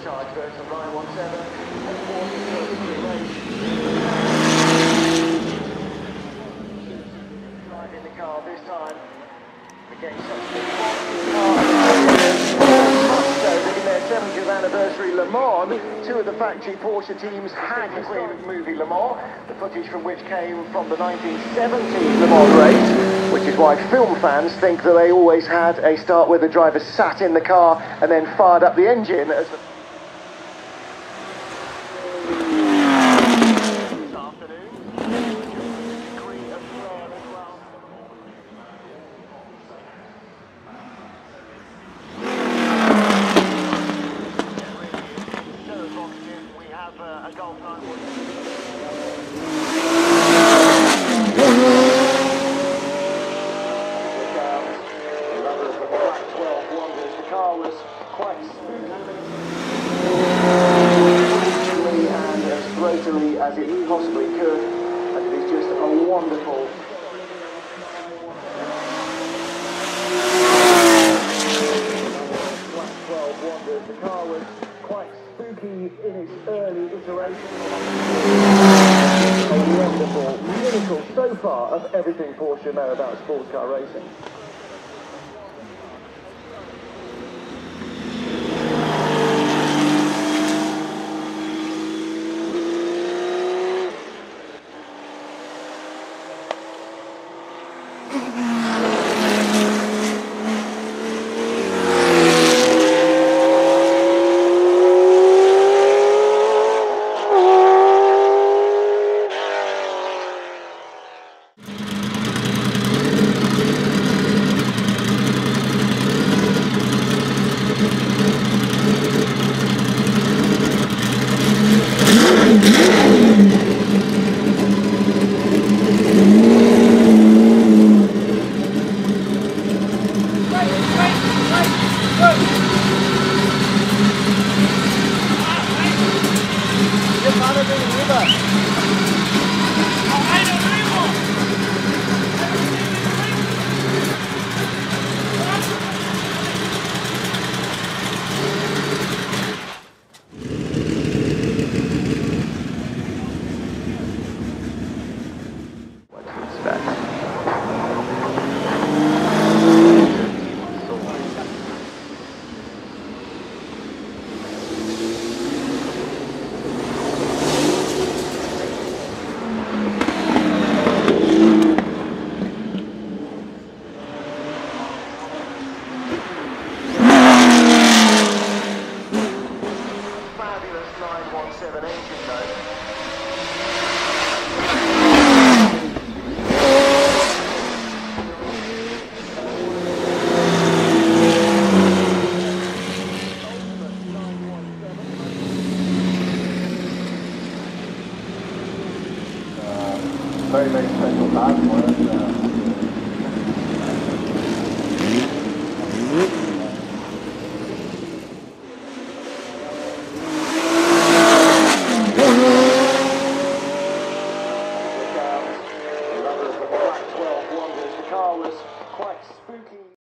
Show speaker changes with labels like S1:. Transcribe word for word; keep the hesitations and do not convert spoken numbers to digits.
S1: charge versus nine one seven and forty thirty-three race. In the car this time. Again, such a in their seventieth anniversary Le Mans, two of the factory Porsche teams had the Queen movie Le Mans, the footage from which came from the nineteen seventy Le Mans race, which is why film fans think that they always had a start where the driver sat in the car and then fired up the engine as the as it possibly could, and it is just a wonderful twelve wonders. The car was quite spooky in its early iteration. A wonderful miracle so far of everything Porsche know about sports car racing. Very, very special time for us. Uh,